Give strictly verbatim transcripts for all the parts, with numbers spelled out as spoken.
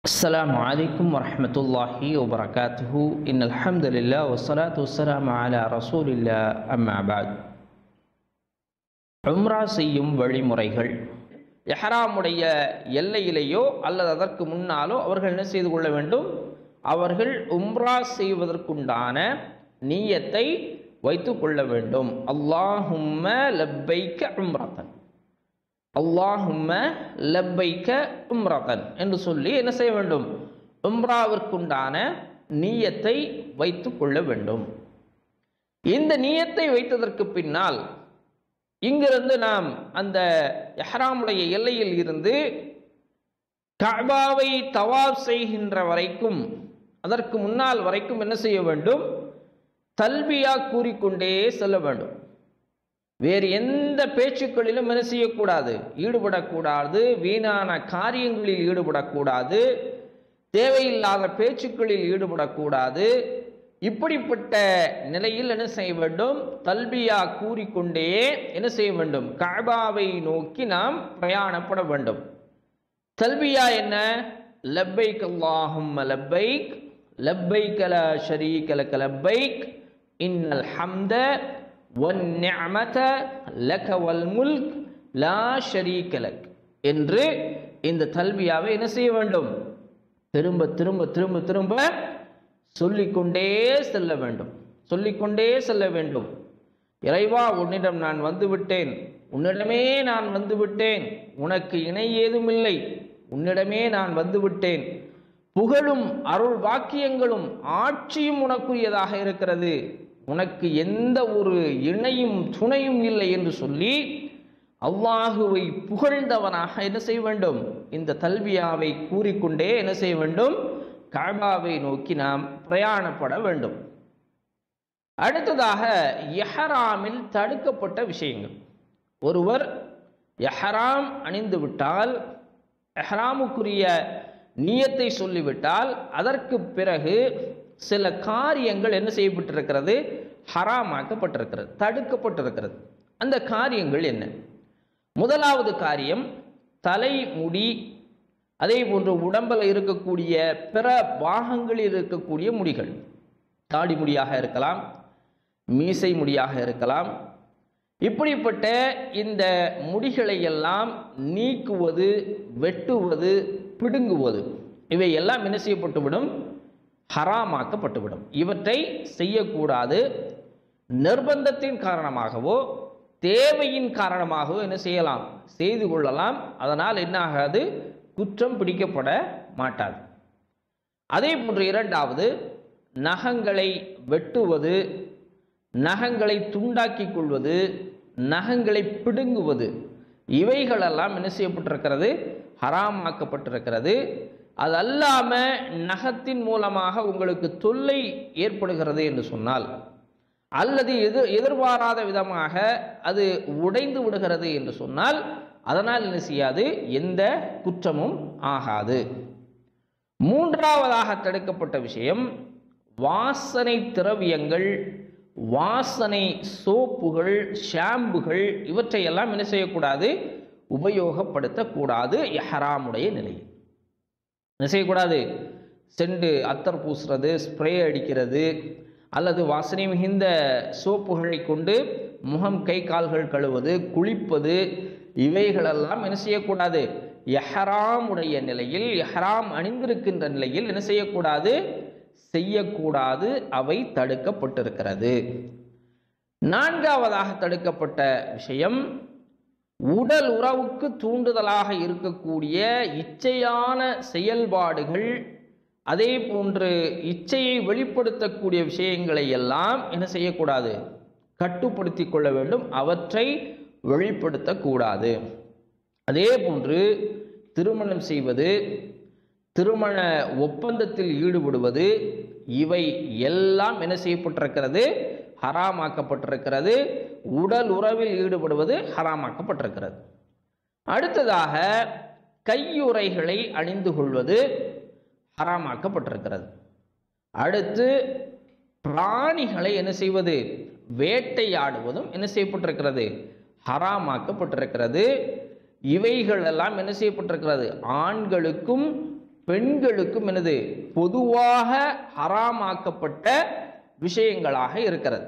السلام عليكم ورحمة الله وبركاته إن الحمد لله والصلاة والسلام على رسول الله أما بعد உம்ரா செய்யும் வழிமுறைகள் இஹ்ராமுடைய எல்லையிலேயோ அல்லது அதற்கு முன்னாலோ அவர்கள் என்ன செய்து கொள்ள வேண்டும்? அவர்கள் உம்ரா செய்வதற்குண்டான நியத்தை வைத்துக் கொள்ள வேண்டும். அல்லாஹும்ம லப்பைக உம்ரத்தன், அல்லாஹும்ம லப்பைக உம்ரத்தன் என்று சொல்லி என்ன செய்ய வேண்டும்? உம்ராவிற்குண்டான நியத்தை வைத்துக் கொள்ள வேண்டும். இந்த நியத்தை வைத்ததற்கு பின்னால் இங்கிருந்து நாம் அந்த இஹ்ராமுடைய எல்லையில் இருந்து கஅபாவை தவாப் செய்கின்ற வரைக்கும், அதற்கு முன்னால் வரைக்கும் என்ன செய்ய வேண்டும்? தல்பியா கூறிக்கொண்டே செல்ல வேண்டும். வேறு எந்த பேச்சுக்களிலும் என்ன செய்யக்கூடாது? ஈடுபடக்கூடாது. வீணான காரியங்களில் ஈடுபடக்கூடாது. தேவையில்லாத பேச்சுக்களில் ஈடுபடக்கூடாது. இப்படிப்பட்ட நிலையில் என்ன செய்ய வேண்டும்? தல்பியா கூறிக்கொண்டே என்ன செய்ய வேண்டும்? கஅபாவை நோக்கி நாம் பிரயாணப்பட வேண்டும். தல்பியா என்ன? லப்பைக் அல்லாஹும்ம லப்பைக், லப்பைக் லா ஷரீக லக லப்பைக், இன்னல் ஹம்த வன் நிஅமத லக வல் முல்க் லா ஷரீக லக் என்று இந்த தல்பியாவை என்ன செய்ய வேண்டும்? திரும்ப திரும்ப திரும்ப திரும்ப சொல்லிக்கொண்டே செல்ல வேண்டும். சொல்லிக்கொண்டே செல்ல வேண்டும். இறைவா, உன்னிடம் நான் வந்து விட்டேன், உன்னிடமே நான் வந்து விட்டேன், உனக்கு இணை ஏதுமில்லை, உன்னிடமே நான் வந்து விட்டேன், புகழும் அருள் வாக்கியங்களும் ஆட்சியும் உனக்குரியதாக இருக்கிறது, உனக்கு எந்த ஒரு இணையும் துணையும் இல்லை என்று சொல்லி அல்லாஹுவை புகழ்ந்தவனாக என்ன செய்ய வேண்டும்? இந்த தல்பியாவை கூறிக்கொண்டே என்ன செய்ய வேண்டும்? கஅபாவை நோக்கி நாம் பிரயாணப்பட வேண்டும். அடுத்ததாக இஹ்ராமில் தடுக்கப்பட்ட விஷயங்கள். ஒருவர் இஹ்ராம் அணிந்து விட்டால், இஹ்ராமுக்குரிய நியத்தை சொல்லிவிட்டால், அதற்கு பிறகு சில காரியங்கள் என்ன செய்யப்பட்டிருக்கிறது? ஹராமாக்கப்பட்டிருக்கிறது, தடுக்கப்பட்டிருக்கிறது. அந்த காரியங்கள் என்ன? முதலாவது காரியம் தலைமுடி, அதே போன்று உடம்பில் இருக்கக்கூடிய பிற பாகங்களில் இருக்கக்கூடிய முடிகள், தாடி முடியாக இருக்கலாம், மீசை முடியாக இருக்கலாம். இப்படிப்பட்ட இந்த முடிகளை எல்லாம் நீக்குவது, வெட்டுவது, பிடுங்குவது, இவை எல்லாம் என்ன செய்யப்பட்டுவிடும்? ஹராமாக்கப்பட்டுவிடும். இவற்றை செய்யக்கூடாது. நிர்பந்தத்தின் காரணமாகவோ தேவையின் காரணமாகவோ என்ன செய்யலாம்? செய்து கொள்ளலாம். அதனால் என்ன ஆகாது? குற்றம் பிடிக்கப்பட மாட்டாது. அதே போன்று இரண்டாவது, நகங்களை வெட்டுவது, நகங்களை துண்டாக்கி கொள்வது, நகங்களை பிடுங்குவது, இவைகளெல்லாம் என்ன செய்யப்பட்டிருக்கிறது? ஹராமாக்கப்பட்டிருக்கிறது. அது அல்லாமல் நகத்தின் மூலமாக உங்களுக்கு தொல்லை ஏற்படுகிறது என்று சொன்னால், அல்லது எதிர் எதிர்பாராத விதமாக அது உடைந்து விடுகிறது என்று சொன்னால், அதனால் என்ன செய்யாது? எந்த குற்றமும் ஆகாது. மூன்றாவதாக தடுக்கப்பட்ட விஷயம் வாசனை திரவியங்கள், வாசனை சோப்புகள், ஷாம்புகள், இவற்றையெல்லாம் என்ன செய்யக்கூடாது? உபயோகப்படுத்தக்கூடாது. இஹ்ராமுடைய நிலையில் என்ன செய்யக்கூடாது? செண்டு அத்தர் பூசுறது, ஸ்ப்ரே அடிக்கிறது, அல்லது வாசனை மிகுந்த சோப்புகளை கொண்டு முகம் கை கால்கள் கழுவது, குளிப்பது, இவைகளெல்லாம் என்ன செய்யக்கூடாது? இஹ்ராமுடைய நிலையில், இஹ்ராம் அணிந்திருக்கின்ற நிலையில் என்ன செய்யக்கூடாது? செய்யக்கூடாது. அவை தடுக்கப்பட்டிருக்கிறது. நான்காவதாக தடுக்கப்பட்ட விஷயம் உடல் உறவுக்கு தூண்டுதலாக இருக்கக்கூடிய இச்சையான செயல்பாடுகள், அதே போன்று இச்சையை வெளிப்படுத்தக்கூடிய விஷயங்களை எல்லாம் என்ன செய்யக்கூடாது? கட்டுப்படுத்தி கொள்ள வேண்டும். அவற்றை வெளிப்படுத்தக்கூடாது. அதே போன்று திருமணம் செய்வது, திருமண ஒப்பந்தத்தில் ஈடுபடுவது, இவை எல்லாம் என்ன செய்யப்பட்டிருக்கிறது? ஹராமாக்கப்பட்டிருக்கிறது. உடல் உறவில் ஈடுபடுவது ஹராமாக்கப்பட்டிருக்கிறது. அடுத்ததாக கையுறைகளை அணிந்து கொள்வது ஹராமாக்கப்பட்டிருக்கிறது. அடுத்து பிராணிகளை என்ன செய்வது? வேட்டையாடுவதும் என்ன செய்யப்பட்டிருக்கிறது? ஹராமாக்கப்பட்டிருக்கிறது. இவைகள் எல்லாம் என்ன செய்யப்பட்டிருக்கிறது? ஆண்களுக்கும் பெண்களுக்கும் எனது பொதுவாக ஹராமாக்கப்பட்ட விஷயங்களாக இருக்கிறது.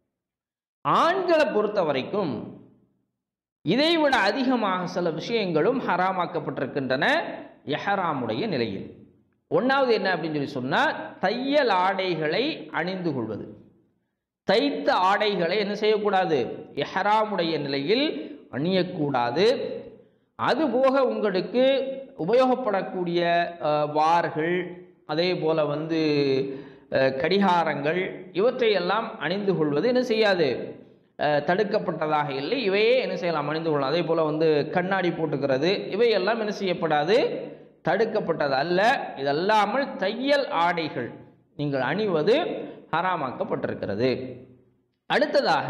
ஆண்களை பொறுத்த வரைக்கும் இதைவிட அதிகமாக சில விஷயங்களும் ஹராமாக்கப்பட்டிருக்கின்றன இஹ்ராமுடைய நிலையில். ஒன்றாவது என்ன அப்படின்னு சொல்லி சொன்னால், தையல் ஆடைகளை அணிந்து கொள்வது. தைத்த ஆடைகளை என்ன செய்யக்கூடாது? இஹ்ராமுடைய நிலையில் அணியக்கூடாது. அதுபோக உங்களுக்கு உபயோகப்படக்கூடிய வார்கள், அதே போல் வந்து கடிகாரங்கள், இவற்றையெல்லாம் அணிந்து கொள்வது என்ன செய்யாது? தடுக்கப்பட்டதாக இல்லை. இவையே என்ன செய்யலாம்? அணிந்து கொள்ளலாம். அதே போல் வந்து கண்ணாடி போட்டுக்கிறது, இவையெல்லாம் என்ன செய்யப்படாது? தடுக்கப்பட்டது அல்ல. இதல்லாமல் தையல் ஆடைகள் நீங்கள் அணிவது ஹராமாக்கப்பட்டிருக்கிறது. அடுத்ததாக,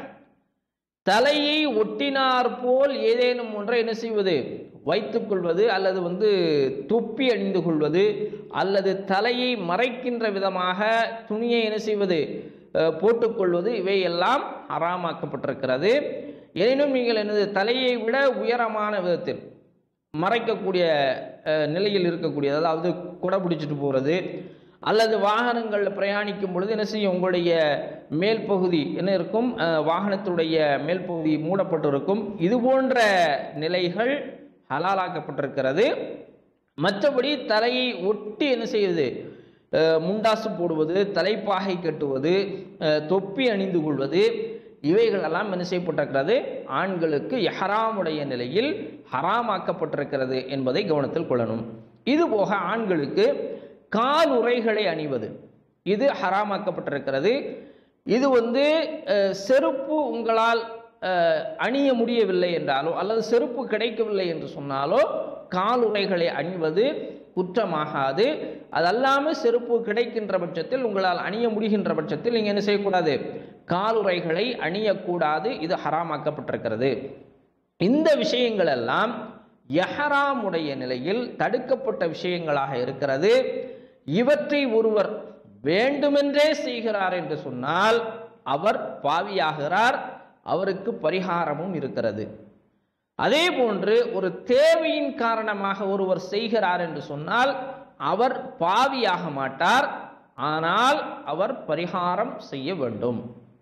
தலையை ஒட்டினார் போல் ஏதேனும் ஒன்றை என்ன செய்வது? வைத்துக் கொள்வது, அல்லது வந்து தொப்பி அணிந்து கொள்வது, அல்லது தலையை மறைக்கின்ற விதமாக துணியை என்ன செய்வது? போட்டுக்கொள்வது, இவையெல்லாம் ஹராமாக்கப்பட்டிருக்கிறது. எனினும் நீங்கள் என்னது தலையை விட உயரமான விதத்தில் மறைக்கக்கூடிய நிலையில் இருக்கக்கூடிய, அதாவது குடை பிடிச்சிட்டு போகிறது, அல்லது வாகனங்களில் பிரயாணிக்கும் பொழுது என்ன செய்யும்? உங்களுடைய மேல் பகுதி என்ன இருக்கும்? வாகனத்துடைய மேல் பகுதி மூடப்பட்டிருக்கும். இது போன்ற நிலைகள் ஹலாலாக்கப்பட்டிருக்கிறது. மற்றபடி தலையை ஒட்டி என்ன செய்வது? முண்டாசு போடுவது, தலைப்பாகை கட்டுவது, தொப்பி அணிந்து கொள்வது, இவைகளெல்லாம் என்ன செய்யப்பட்டிருக்கிறது? ஆண்களுக்கு இஹ்ராமுடைய நிலையில் ஹராமாக்கப்பட்டிருக்கிறது என்பதை கவனத்தில் கொள்ளணும். இதுபோக ஆண்களுக்கு கால் உறைகளை அணிவது, இது ஹராமாக்கப்பட்டிருக்கிறது. இது வந்து செருப்பு உங்களால் அணிய முடியவில்லை என்றாலோ, அல்லது செருப்பு கிடைக்கவில்லை என்று சொன்னாலோ காலுறைகளை அணிவது குற்றமாகாது. அதல்லாமல் செருப்பு கிடைக்கின்ற பட்சத்தில், உங்களால் அணிய முடிகின்ற பட்சத்தில் நீங்கள் என்ன செய்யக்கூடாது? காலுறைகளை அணியக்கூடாது. இது ஹராமாக்கப்பட்டிருக்கிறது. இந்த விஷயங்கள் எல்லாம் இஹ்ராமுடைய நிலையில் தடுக்கப்பட்ட விஷயங்களாக இருக்கிறது. இவற்றை ஒருவர் வேண்டுமென்றே செய்கிறார் என்று சொன்னால் அவர் பாவியாகிறார். அவருக்கு பரிகாரமும் இருக்கிறது. அதே போன்று ஒரு தேவையின் காரணமாக ஒருவர் செய்கிறார் என்று சொன்னால் அவர் பாவியாக மாட்டார், ஆனால் அவர் பரிகாரம் செய்ய வேண்டும்.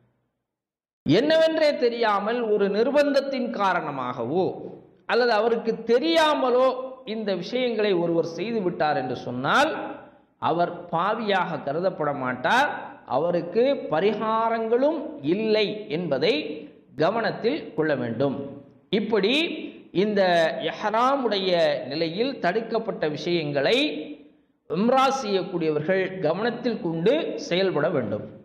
என்னவென்றே தெரியாமல் ஒரு நிர்பந்தத்தின் காரணமாகவோ அல்லது அவருக்கு தெரியாமலோ இந்த விஷயங்களை ஒருவர் செய்து விட்டார் என்று சொன்னால் அவர் பாவியாக கருதப்பட மாட்டார். அவருக்கு பரிகாரங்களும் இல்லை என்பதை கவனத்தில் கொள்ள வேண்டும். இப்படி இந்த இஹ்ராமுடைய நிலையில் தடுக்கப்பட்ட விஷயங்களை உம்ரா செய்யக்கூடியவர்கள் கவனத்தில் கொண்டு செயல்பட வேண்டும்.